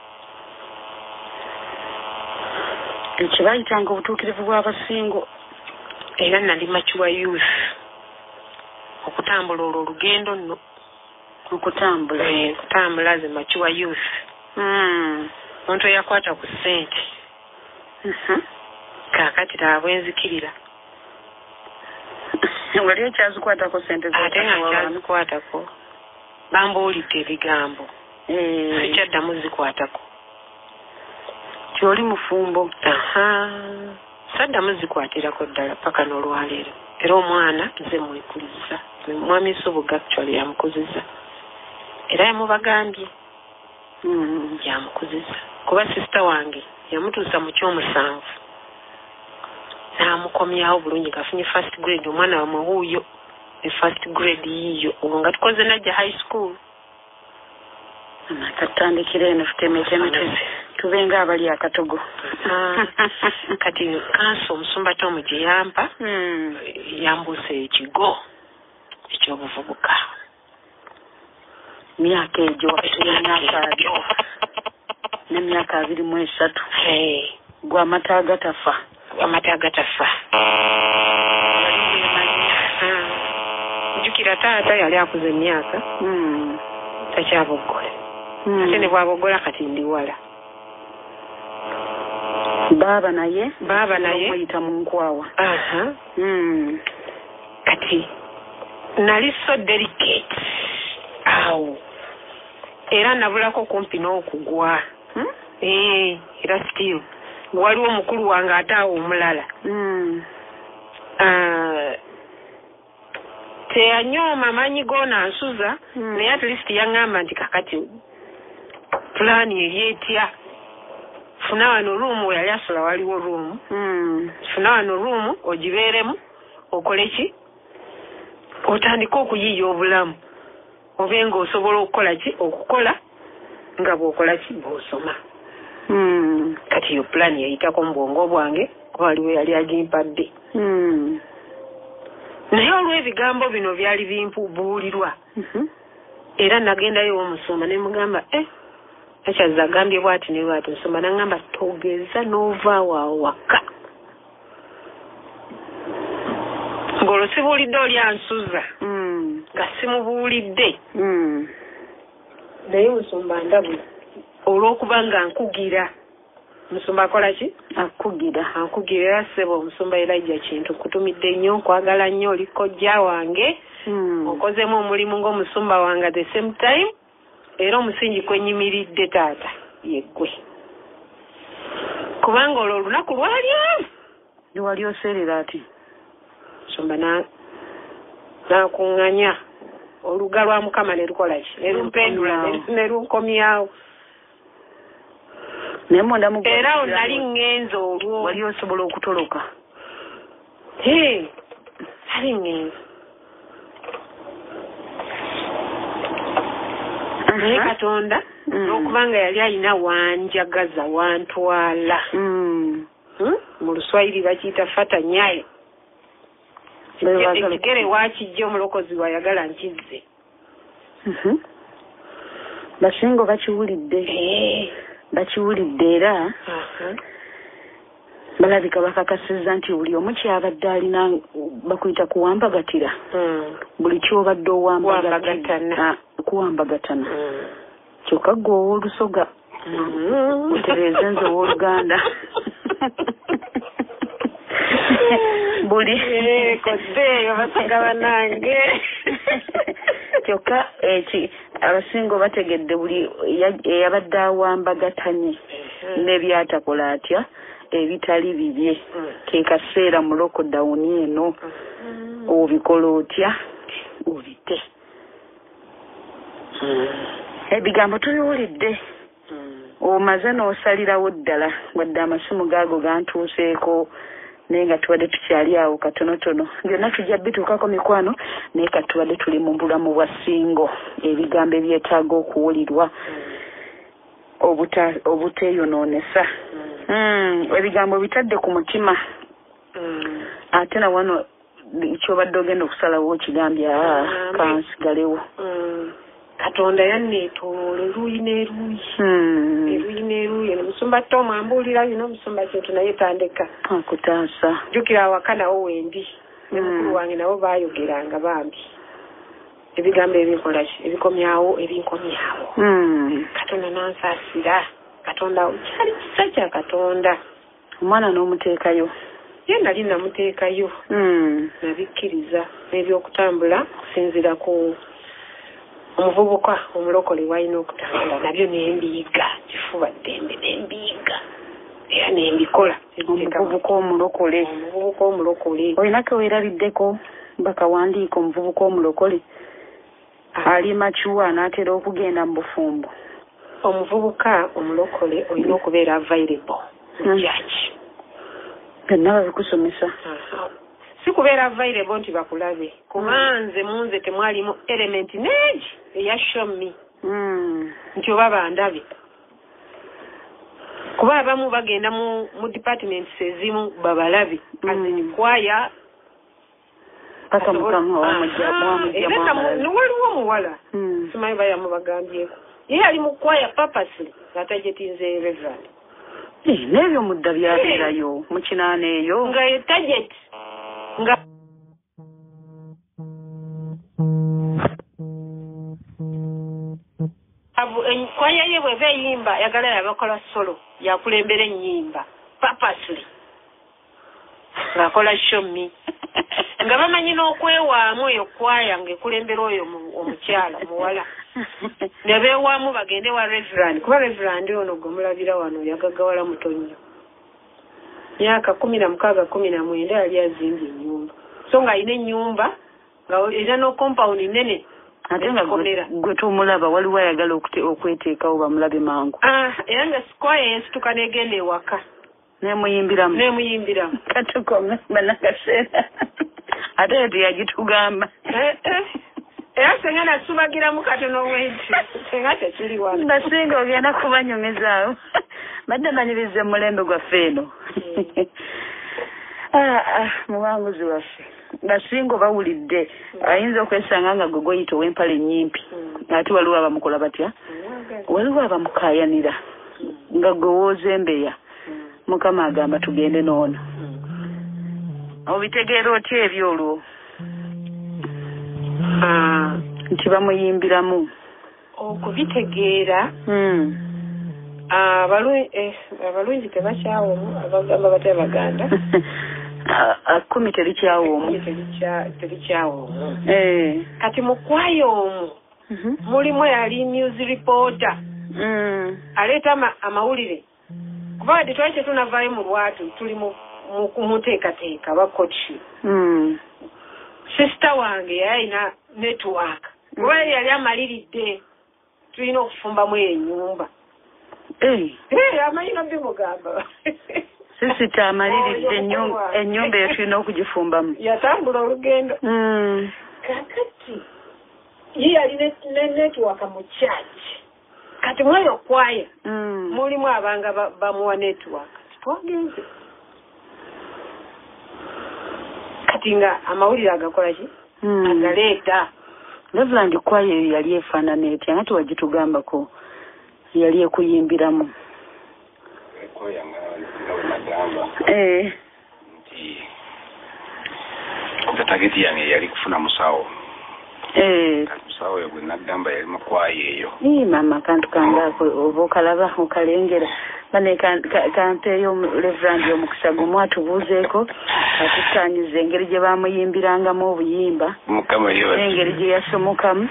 ekyo bayitanga obutuukirivu bw'abasingo. Era nali Machuwa Youth okutambula olwo olugendo nno okutambula okutambula ze Machuwa Youth. Mm. Omuntu eyakwata ku ssente Mhm. kaakati taabwenzikirira wali ekyazikwatako ssente ate nga kyazikwatako bambuulidde ebigambo sikyaddamu zikwatako kyoli mufumbo. aha saddamu zikwatirako ddala paka n'olwaleero. Era omwana nze mwekuliza mwami Subuga actually yamukuziza era yamubagambye Mm. yamukuziza kuba sisita wange yamutuusa mu kyomusanvu n'amukomyawo bulungi ngafunye first grade. Omwana wamwe wuuyo ne first grade yiyo olwo nga tukoze najja high school. Katandikira eno tutemetemetwe tubenga abali akatogo. Kati kanso Omusumba Tom gye yampa Mm. yambuuse ekigo ekyobuvubuka. myaka egyo wakati y'emyaka agyo n'emyaka abiri mu esatu gwa amata agatafa. Amata agatafa. Njukira taata yali akuze emyaka Mm. takyaboggole Mm. ate ne bwaboggola kati ndi wala. baaba naye baaba naye muyita mu nkwawa. aha Mm. kati nali so delicate awo era nabulako kumpi n'okugwa. Mm. Eh, era still waliwo mukulu wange ate awo omulala. Mm. Ah, teyanyooma maanyi goona ansuza Mm. naye at least yaŋŋamba nti kakati pulaani eri etya. Funa wano ruumu we yali asula waliwo ruumu. Mm. Funa wano ruumu ogibeeremu okole ki otandika okuyiiya obulamu obe ng'osobola okukola ki okukola nga bw'okola ki bw'osoma. Mm. Kati yo pulaani yayitako mu bwongo bwange waliwo yali agimpadde. Mm. naye olw'ebigambo bino byali bimpubuulirwa Mhm. era nagendayo Omusumba ne mugamba eh ekyazza agambye bw'ati ne bw'ati. Omusumba n'aŋŋamba togeza n'ova waawo waka ng'olwo sibuulidde oli ansuza Mm. nga simubuulidde Mm. naye Omusumba ndabula olw'okuba nga nkugira. Omusumba akola ki? Akugira. Ankugira era ssebo Omusumba Elijah Kintu kutumidde nnyo nkwagala nnyo oli kojja wange. Mm. Okozemu omulimu ng'Omusumba wange at the same time era omusingi kwenyimiridde taata yeggwe kubanga olwo olunaku lwali awo Liwali oseerera ati. Omusumba na nakuŋŋanya oluga lwa Mukama ne lukola ki ne lumpendula ne- ne lunkomyawo naye munda mu era awo nali ŋŋenza olwo wali osobola okutoloka. Hey, nali ŋŋenza naye Katonda Mm. n'okubanga yali alina wanjagaza wantwala. Mm. Hmm? Mu Luswayiri bakiyita fata nyayo. Bebaagala Ekigere waakijja omulokozi wayagala nkizze. Mhm. Basingo bakiwulidde. Bakiwulidde era balabika bakakasizza nti buli omu kyabadde alina bakuyita kuwambagatira. Mm. Buli kyobadde Kuwambagatana. owambagatana. Kuwambagatana. Mm. Kyokka gwe ow'olusoga Mm. otereeza nze ow'Oluganda. buli eh kodde abasanga banange kyokka eki abasingo bategedde buli yabadde awambagatanye n'ebyatakola atya ebitali bibye ke kaseera mu lockdown eno obikola otya obite ebigambo tubiwulidde omaze n'osalirawo ddala wadde amasimu gaago gantuuseeko naye nga tubadde tukyali awo katonotono byonna tujja bituukako mikwano naye ka tubadde tuli mu bulamu bwa singo ebigambo ebyetaaga okuwulirwa obuteeyonoonesa ebigambo bitadde ku mutima ate na wano kyobadde ogenda okusalawo okigambye kansigalewo Katonda yanneetoola eruuyi n'eruuyi eruuyi n'eruuyi omusumba Tom ambuulira bino omusumba Kintu naye tandeka akutaasa jjukira awaka nawo wendi ne mukulu wange nabo baayogeranga bambi ebigambo ebinkola ki ebikomyawo ebinkomyawo Katonda nansaasira Katonda kyali kisa kya Katonda omwana n'omuteekayo ye nali namuteekayo nabikkiriza n'ebyokutambula okusinziira ku omuvubuka omulokole walina okutambula nabyo nembiyiga kifuba ddembe nembiyiga era nembikola omuvubuka omulokole omuvubuka omulokole olinako weerabiddeko bakawandiika omuvubuka omulokole ali makiwa anaatera okugenda mu bufumbo omuvubuka omulokole olina okubeera available mu jaki byonna babikusomesa si kubeera available nti bakulabe kubanze munze temwalimu element neegi eya show me nti oba bandabe kuba abamu bagenda mu mu departments ezimu babalabe azinikwaya paka mukama wamujja mwamujja waliwo omuwala simanyi bayamu bagambyeko ye ali mu kwaya purposely ngatajetinze reverend n'ebyo mudda byabeerayo mu kinaana eyo nga ye target nga abu enkwaya ye bweva eyimba yagala yabakola solo yakulembera ennyimba purposely ng'akola show me nga bamanyi n'okwewaamu eyo kwaya ng'ekulembera oyo omukyala omuwala ne beewaamu bagende wa reverand kuba reverand ono gwe mulabira wano yagagawala mutonyo myaka kumi na mukaaga kumi na mwenda yali azimbye ennyumba so ng'alina ennyumba nga era no compound nene ate nga gwe tomulaba waliwo ayagala okweteekawo bamulabe mangu era nga sikwaya yensituka n'egenda ewaka nemuyimbiramu nemuyimbiramu katukome banakaseera ate eyo teyagitugamba era senga nasubagiramu katono wenti senga tekiri wano nasinga ogenda kubanyumizaawo badde manyiriza mulembe gwaffe eno muwanguzi waffe nasinga bawulidde ayinza okwesanga nga gwe goyita ow'empale ennyimpi ate waliwo abamukola batya waliwo abamukayanira nga gwe woozembeya mukama agamba tugende n'ono obitegeera otya ebyo olwo nti bamuyimbiramu okubitegeera abalungi tebakyawomu abagamba batya baganda kumi terikyawomu terikyawomu kati mukwaya omu mulimu yali news reporter aleeta amawulire kuba wadde twali tetunavaayo mu lwatu tuli mu kumuteekateeka bakochi sisita wange yalina network kuba yali amaliridde tulina okufumbamu ennyumba amanyina bimugamba sisita amaliridde ennyumba eyo tulina okugifumbamu yatambula olugendo kakati ye yali ne network mu church kati mwayo kwaya mulimu abanga bamuwa network twagenze kati nga amawulire agakola ki agaleeta Reverend kwaya eyo yali efaanana etya nga tewagitugambako yali ekuyimbiramu kwaya nga nagamba nti nga tageti yange yali kufuna musawo omusawo gwe nagamba yali mukwaye eyo ii mama kantu kangako oba okalaba okalengera bane kampeeyo Reverend omukisa gumu atubuuzeeko atuttaanyiza engeri gye bamuyimbirangamu obuyimba mukama yeebazibwe engeri gye yasomokamu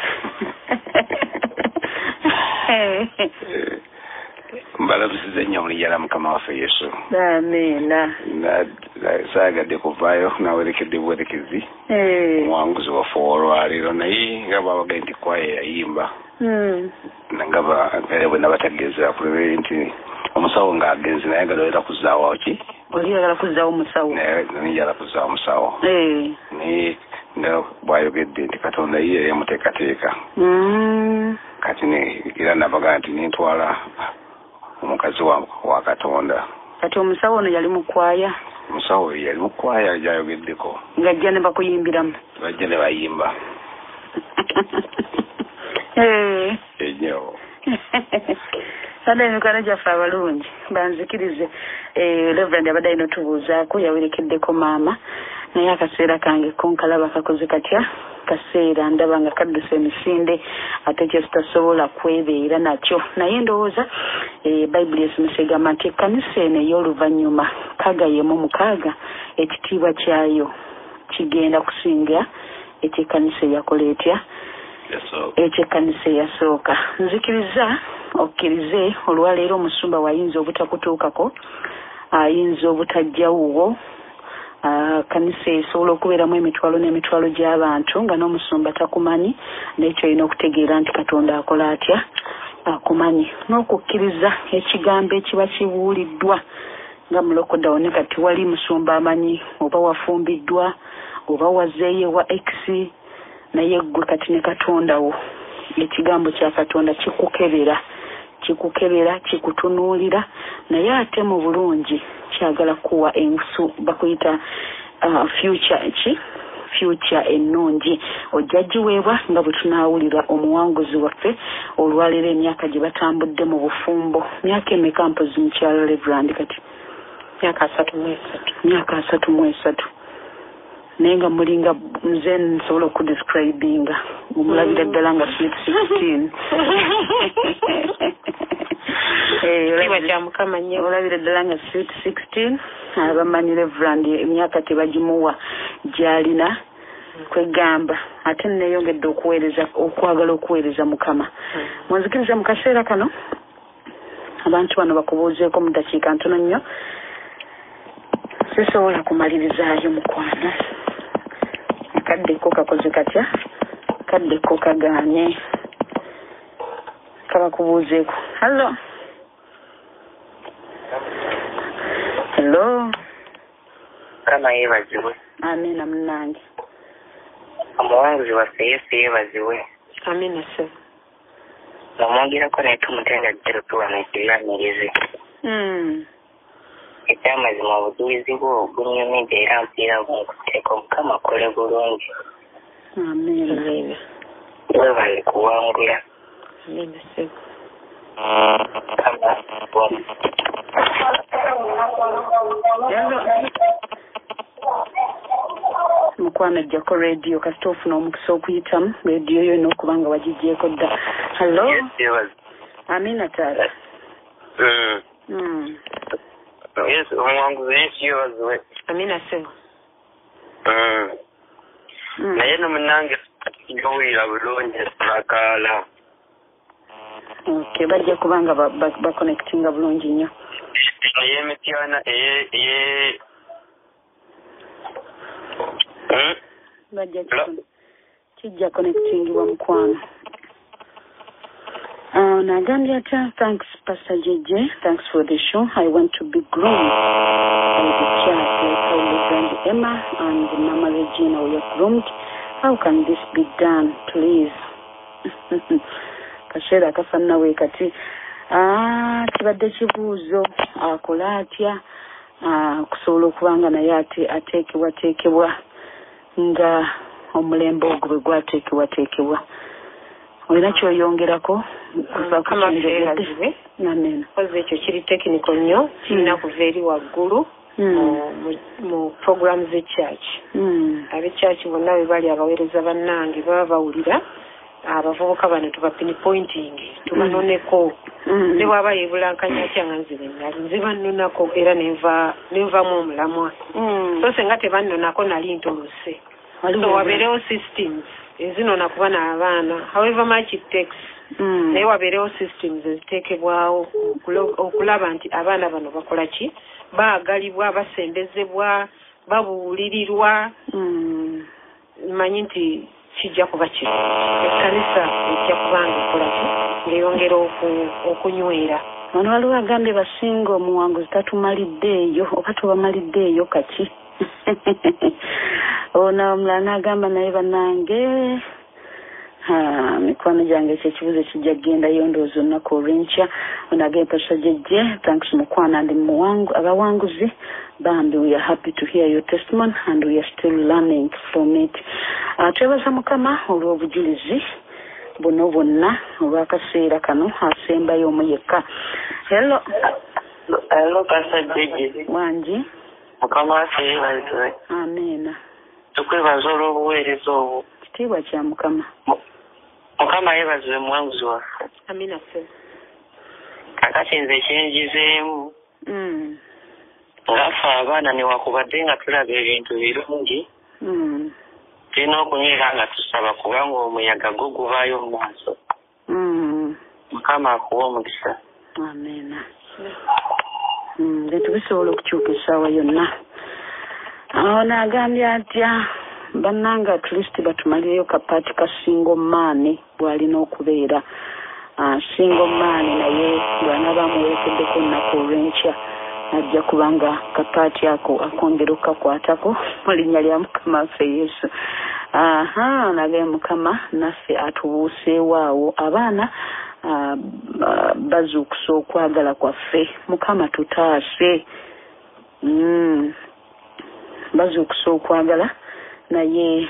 mbalabusiza nnyo mulijala mukama waffe yesu amiina saagadde kuvaayo nawerekedde buwerekezi omuwanguzi waffe olwaleero naye nga bwabagaye nti kwaye yayimba nga bwe nabatageeza kulebe nti omusawo ng'agenze naye nga doyera kuzaawo ki oli yagala kuzaawo omusawo niyala kuzaawo omusawo naye nga bwayogedde nti katonda ye yamuteekateeka kati era nabagaa nti nintwala omukazi wa katonda kati omusawo ono yali mukwaya omusawo yali mukwaya gyayogeddeko ng'ajja ne bakuyimbiramu bajja ne bayimba enyo sada emikono gyaffe abalungi banzikirize Reverend abadde alina otubuuzaako yawerekeddeko maama naye akaseera kange konkalaba kakoze katya kaseera ndaba nga kadduse emisinde ate kye tutasobola kwebeera nakyo naye ndowooza bayibuli esomesa egamba nti ekkanisa eno ey'oluvannyuma kagayemu mukaaga ekitiibwa kyayo kigenda kusinga ekyekkanisa eyakola etya ekyekkanisa eyasooka nzikiriza okkirize olwaleero omusumba wayinza obutakutuukako ayinza obutajjawuwo kanisa esobola okubeeramu emitwalo n'emitwalo gy'abantu nga n'omusumba takumanyi n'ekyo olina okutegeera nti katonda akola atya akumanyi n'okukkiriza ekigambo ekiba kibuuliddwa nga mulokodawo ne kati wali musumba amanyi oba wafumbiddwa oba wazeeyo wa x naye ggwe kati ne katondawo ekigambo kya katonda kikukebera kikukebera kikutunuulira naye ate mu bulungi kyagala kuwa ensu bakuyita uh, future ki future ennungi ojja giweebwa nga bwe tunaawulira omuwanguzi waffe olwaleero emyaka gye batambudde mu bufumbo myaka emeka mpozi mukyala Reverend kati myaka asatu mu esatu myaka asatu mu esatu naye nga mulinga nze nsobola okudescribinga omulabira ddala nga sweet sixteen kiba kya mukama nnyo olabira ddala nga sweet sixteen abamanyi Reverend emyaka tebagimuwa gy'alina kwegamba ate neeyongedde okuweereza okwagala okuweereza mukama munzikiriza mu kaseera kano abantu bano bakubuuzeeko mu dakiika ntono nnyo sisobola kumalirizaayo mukwano akaddeko kakoze katya kaddeko kagaanye kabakubuuzeeko hallo hello kama yeebazibwe amina munnange omuwanguzi waffe yesu yeebazibwe amina se nomwogerako naye tumutenda ddala tuwano ekiryanirize ekyamazima obujulizi bwo obunyumidde era mpiira bunkuteeka omukama akole bulungi amina webale kuwangula amina se mukwano ajjako rediyo kasita ofuna omukisa okuyitamu rediyo yo n'okuba nga wagigyeko dda hallo amina taata yes omuwanguzi yesu yeebazibwe amina se naye nomunange gowulira bulungi tulakaala okay bajja kubanga baconnectinga bulungi nnyo naye emityana eye bajja kijja connectingibwa mukwano Uh, Nagandiyata, thanks Pastor J J. Thanks for the show. I want to be groomed by the church like how Reverend Emma and Mama Regina were groomed. How can this be done, please? Kashera kafanna we kati. Ah, kibadde kibuuzo akola atya okusobola okubanga naye ate ateekebwa teekebwa nga omulembe ogwo bwe gwateekebwa teekebwa. Olina kyoyongerako kama feebazibe amena koze ekyo kiri tekiniko nnyo kirina kuva eri waggulu mu program z'ekyaki ab'ekyaki bonna bwe bali abaweereza bannange baba bawulira abavubuka bano tuba pinpointing tubanoneko ne bwaba yebulankanya kyanga nzibe nali nziba nnonako era nenva nenvamu omulamwa so senga tebannonako nali ntolose so wabeerewo systems ezinona ku bana abaana however much it takes naye wabeerewo systems eziteekebwawo okulaba nti abaana bano bakola ki baagalibwa basembezebwa babuulirirwa manyi nti kijja kuba kino ekkanisa ejja kubanga ekola ki ng'eyongera okunywera wano waliwo agambye basinga omuwanguzi tatumaliddeeyo oba tubamaliddeeyo kaki ona omulala n'agamba naye bannange mikwano gyange ekyo ekibuzo kijja kgendayo ndowooza olunaku olw'enkya onagee pasha jejje thanks mukwana ndi abawanguzi bambi we are happy to hear your testimony and we are still learning from it twebaza mukama olw'obujulizi buno bwonna olw'akaseera kano asembayo omu yekka hello hello pastor jejje wangi mukama waffe yeebazibwe amina tukwebaza olw'obuweereza obwo kitiibwa kya mukama mukama yeebazibwe muwanguzi waffe amina se kakati nze kyenjizeemu ngaffe abaana newakubadde nga tulaba ebintu birungi tulina okunywera nga tusaba kubanga omuyaga gwo gubaayo mu maaso mukama akuwa omukisa amina bintu bisobola okukyuka essaawa yonna awo naagambye atya bannanga atleast batumalireyo kapaati ka single man bw'alina okubeera single man naye bw'anaabamuwerekeddeko nnaku olw'enkya ajja kubanga kapaati ako akongera okukakwatako mu linnya lya mukama waffe yesu aha nagaye mukama naffe atubuuseewo awo abaana bazuukusa okwagala kwaffe mukama tutaase bazuukusa okwagala naye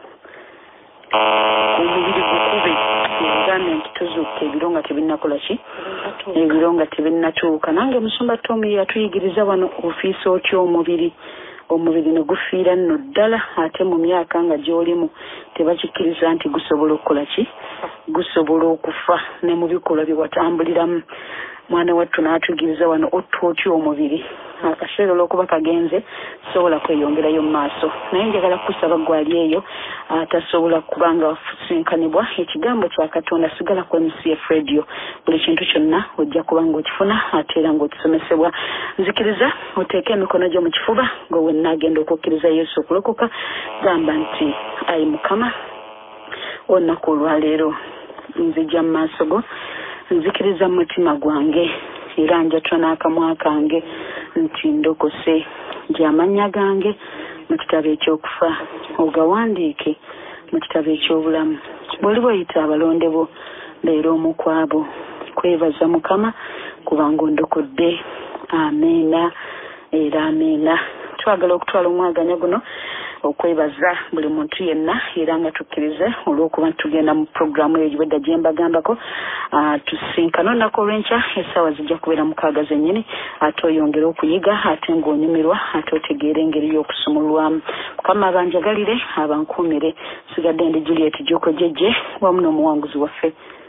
omubiri gukube egambe nti tozuuka ebiro nga tebinnakola ki ebiro nga tebinnatuuka nange musumba Tomi yatuyigiriza wano ofiisa otya omubiri omubiri ne gufiira nno ddala ate mu myaka nga gy'olimu tebakikkiriza nti gusobola okukola ki gusobola okufa ne mu bikolwa bye watambuliramu mwana wattu n'atuyigiriza wano otta otya omubiri akaseera olw'okuba kagenze sobola kweyongerayo mu maaso naye njagala kusaba gwali eyo atasobola kubanga wafusinkanibwa ekigambo kya Katonda sigala ku M C F radio buli kintu kyonna ojja kubanga okifuna ate era ng'okisomesebwa nzikiriza oteeke emikono gyo mu kifuba nga wenna agenda okukkiriza Yesu okulokoka gamba nti ayi mukama olunaku olwaleero nzija mu maaso go nzikiriza mu mutima gwange era njatula n'akamwa kange nti ndokose gy'amannya gange mu kitabo ekyokufa ogawandiike mu kitabo eky'obulamu bw'oli bw'oyita abalonde bo leero omu ku abo kwebaza mukama kubanga ondokodde amiina era amiina twagala okutwala omwaganya guno okwebaza buli muntu yenna era nga tukkirize olw'okuba tugenda mu programu eyo gibwedda gye mbagambako tusinkana olunaku olw'enkya essaawa zijja kubeera mukaaga zennyini ate oyongere okuyiga ate ng'onyumirwa ate otegeera engeri y'okusumulwamu mukama abanjagalire abankuumire sigadde ndi Juliet Joko Jejje wamu n'omuwanguzi waffe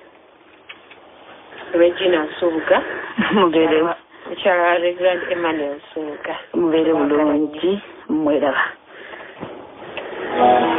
Regina Nsubuga mubeere mukyala Reverend Emmanuel Nsubuga mubeere bulungi mweraba.